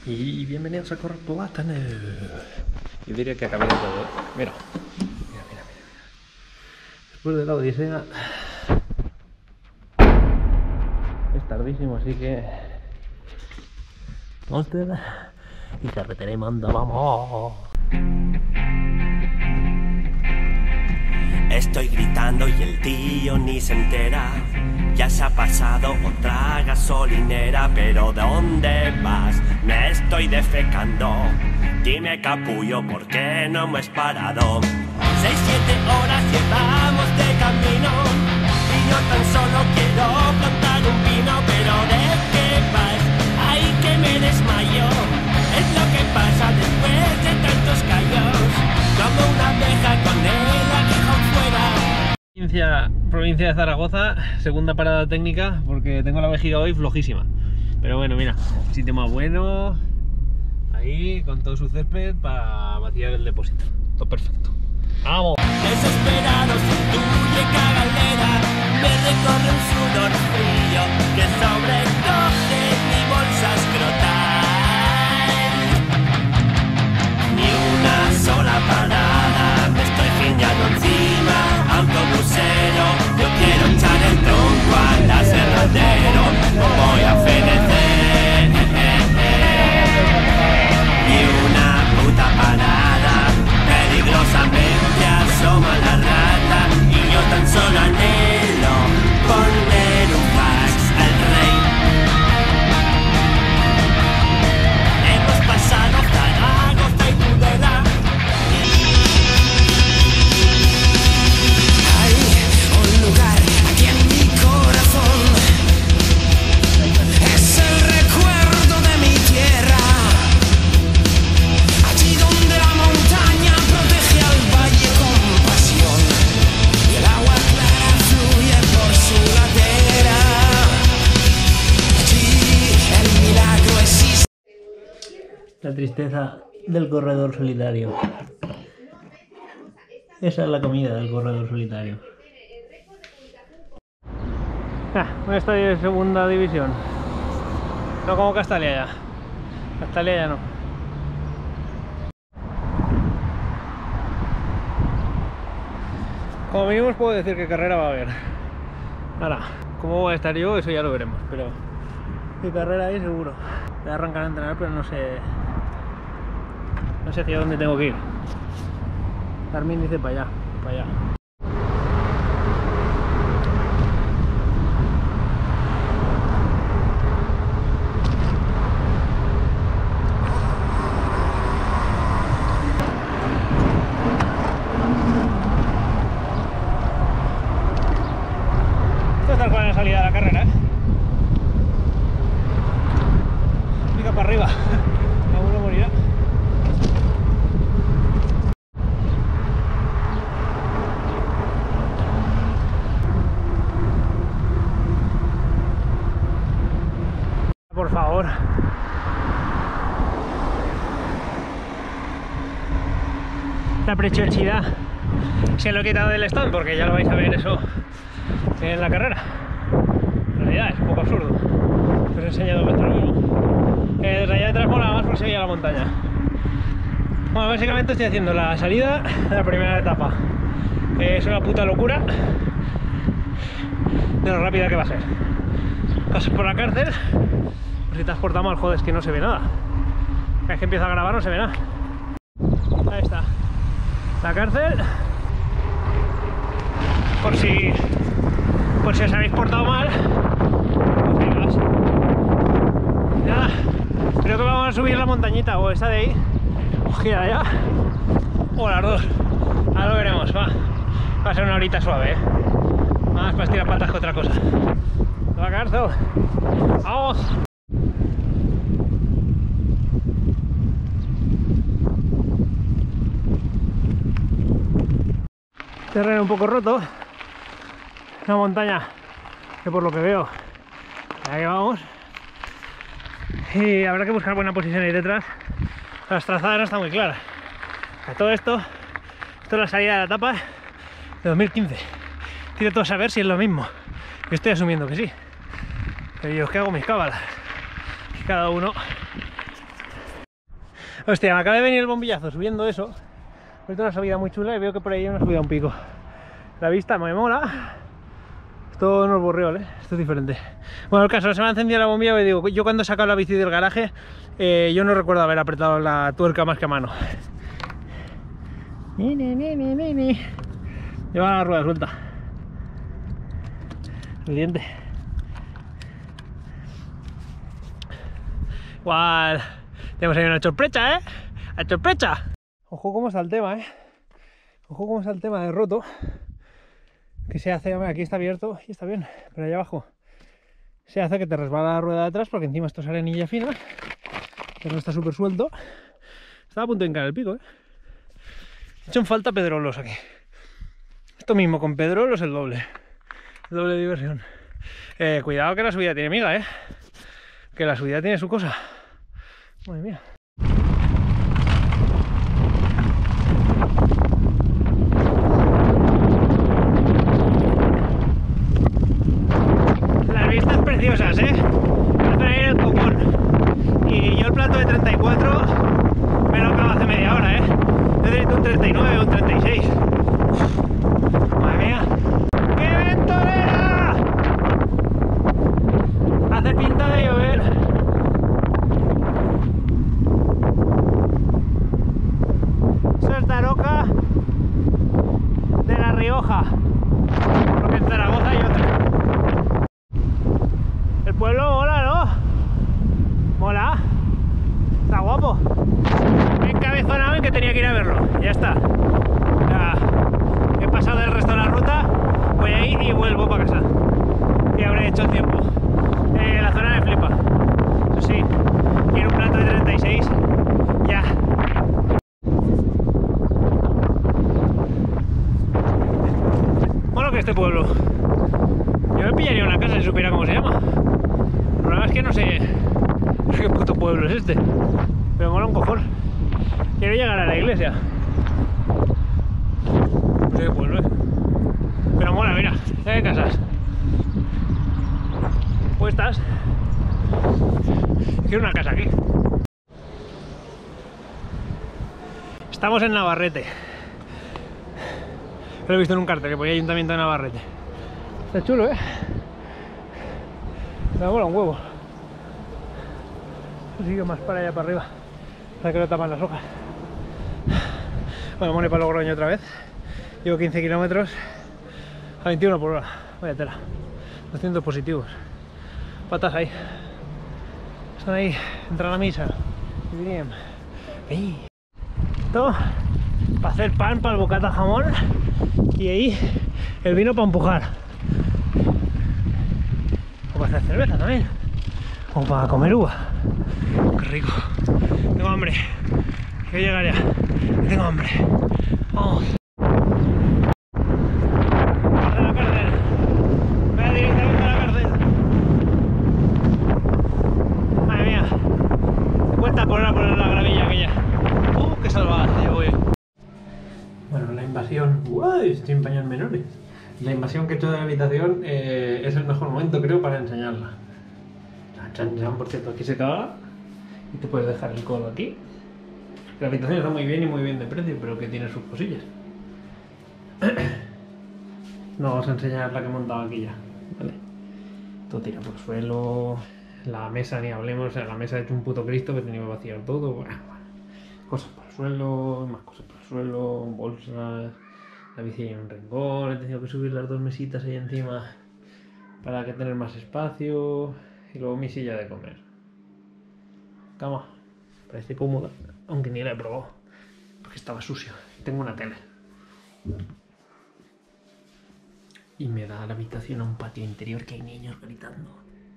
Y bienvenidos a correr plátano. Yo diría que acabé de todo, ¿eh? Mira. Después de la odisea es tardísimo, así que Monster y carretera y manda, vamos. Estoy gritando y el tío ni se entera. Ya se ha pasado otra gasolinera. Pero ¿dónde vas? Me estoy defecando. Dime, capullo, ¿por qué no me has parado? 6-7 horas llevamos de camino y yo tan solo quiero plantar un pino. Pero ¿de qué vas? ¡Ay, que me desmayo! Es lo que pasa después de tantos callos. Como una abeja con el aguijón fuera. Provincia de Zaragoza, segunda parada técnica, porque tengo la vejiga hoy flojísima. Pero bueno, mira, sitio más bueno, ahí con todo su césped para vaciar el depósito. Todo perfecto. ¡Vamos! Desesperado se tuye cagalera, me recorre un sudor frío que sobrecoge mi bolsa escrotal. Ni una sola parada, me estoy giñando encima, autobusero. Yo quiero echar el tronco al aserradero, no voy a fenecer. Ni una puta parada, peligrosamente asoma la rata. Y yo tan solo anhelo poner un fax al rey. Hemos pasado Zaragoza y Tudela. Hay un lugar aquí en mi corazón, es el recuerdo de mi tierra. Allí donde la montaña protege al valle con pasión y el agua clara fluye por su ladera. Allí el milagro existe. La tristeza del corredor solitario. Esa es la comida del corredor solitario. Un estadio de segunda división. No como Castalia ya. Castalia ya no. Como mínimo os puedo decir qué carrera va a haber. Ahora, cómo voy a estar yo, eso ya lo veremos. Pero qué carrera hay seguro. Voy a arrancar a entrenar, pero no sé hacia dónde tengo que ir. Carmín dice para allá, para allá. Esto es tal cual en la salida de la carrera, ¿eh? Pica para arriba. Alguno morirá. Por favor. La preciosidad se lo he quitado del stand porque ya lo vais a ver eso en la carrera. En realidad es un poco absurdo. Os he enseñado vuestro mismo. Desde allá detrás mola más porque se veía la montaña. Bueno, básicamente estoy haciendo la salida de la primera etapa. Es una puta locura de lo rápida que va a ser. Pasas por la cárcel. Si te has portado mal, joder, es que no se ve nada. Cada vez que empiezo a grabar no se ve nada. Ahí está. La cárcel. Por si os habéis portado mal. Pues ahí vas. Nada. Creo que vamos a subir la montañita. O esa de ahí. O gira allá. O las dos. Ahora lo veremos. Va a ser una horita suave, ¿eh? Más para estirar patas que otra cosa. La cárcel. ¡Vamos! Terreno un poco roto, una montaña que por lo que veo, allá que vamos, y habrá que buscar buena posición ahí detrás. Las trazadas no están muy claras. Todo esto es la salida de la etapa de 2015. Quiero todo saber si es lo mismo. Yo estoy asumiendo que sí, pero yo es que hago mis cábalas y cada uno Hostia, me acaba de venir el bombillazo subiendo eso. Ahorita una subida muy chula y veo que por ahí hay una subida a un pico. La vista me mola. Esto no es Borriol, esto es diferente. Bueno, el caso, se me ha encendido la bombilla y digo, yo cuando he sacado la bici del garaje, yo no recuerdo haber apretado la tuerca más que a mano. Lleva la rueda suelta. El diente. Igual. Tenemos ahí una sorpresa, ¡La sorpresa! Ojo cómo está el tema, Ojo cómo está el tema de roto. Que se hace, aquí está abierto y está bien, pero allá abajo se hace que te resbala la rueda de atrás porque encima esto es arenilla fina, pero no está súper suelto. Estaba a punto de hincar el pico, He hecho en falta pedrolos aquí. Esto mismo, con pedrolos el doble de diversión. Cuidado que la subida tiene miga, que la subida tiene su cosa. Madre mía. Las vistas preciosas, hacen ahí el copón. Y yo el plato de 34 me lo acabo hace media hora, necesito un 39 o un 36. Madre mía. ¡Qué ventolera! Hace pinta de llover. Eso es Daroca de La Rioja. Porque en Zaragoza hay otra. El pueblo mola, ¿no? Mola. Está guapo. Me he encabezonado en que tenía que ir a verlo. Ya está. Ya he pasado el resto de la ruta. Voy a ir y vuelvo para casa. Y habré hecho el tiempo. La zona me flipa. Eso sí, quiero un plato de 36. Ya. Bueno, que este pueblo. Yo me pillaría una casa si supiera cómo se llama. El problema es que no sé qué puto pueblo es este. Pero mola un cojón. Quiero llegar a la iglesia. No sé qué pueblo es. Pero mola, mira. Hay casas puestas. Quiero una casa aquí. Estamos en Navarrete. Lo he visto en un cartel que ponía Ayuntamiento de Navarrete. Está chulo, Me mola un huevo. Sigue más para allá para arriba, para que no tapan las hojas. Bueno, Mone para Logroño otra vez. Llevo 15 kilómetros a 21 por hora. Vaya tela. 200 positivos. Patas ahí. Están ahí. Entran a la misa. Y bien. Esto para hacer pan, para el bocata jamón. Y ahí el vino para empujar. O para hacer cerveza también. O para comer uva. Qué rico. Tengo hambre. Quiero llegar ya. Tengo hambre. Vamos. A la cárcel. Voy directamente a la cárcel. Madre mía. 50 por hora por la gravilla aquella. Qué salvaje, ya voy. Bueno, la invasión. ¡Uy! Estoy en paños menores. La invasión que he hecho de la habitación es el mejor momento, creo, para enseñarla. Por cierto, aquí se caga y te puedes dejar el codo aquí. La habitación está muy bien y muy bien de precio, pero que tiene sus cosillas. No vamos a enseñar la que he montado aquí ya, ¿vale? Todo tira por el suelo, la mesa ni hablemos, o sea, la mesa ha hecho un puto Cristo que he tenido que vaciar todo. Bueno, cosas por el suelo, más cosas por el suelo, bolsas, la bici ahí en un rincón, he tenido que subir las dos mesitas ahí encima para que tener más espacio. Y luego mi silla de comer. Cama. Parece cómoda, aunque ni la he probado. Porque estaba sucio. Tengo una tele. Y me da la habitación a un patio interior que hay niños gritando.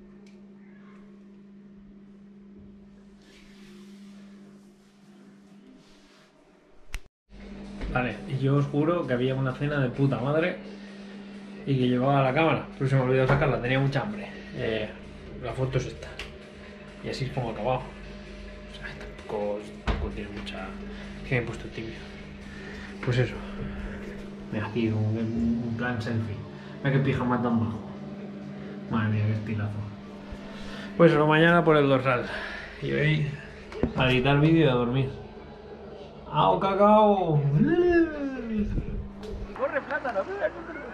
Vale, y yo os juro que había una cena de puta madre y que llevaba la cámara, pero se me olvidó sacarla, tenía mucha hambre. La foto es esta. Y así es como acabado. O sea, tampoco tiene mucha... que me he puesto tibio. Pues eso. Mira, aquí un plan selfie. Mira qué pijama tan bajo. Madre mía, qué estilazo. Pues eso, mañana por el dorsal. Y hoy A editar vídeo y a dormir. ¡Au, cacao! Corre, plátano,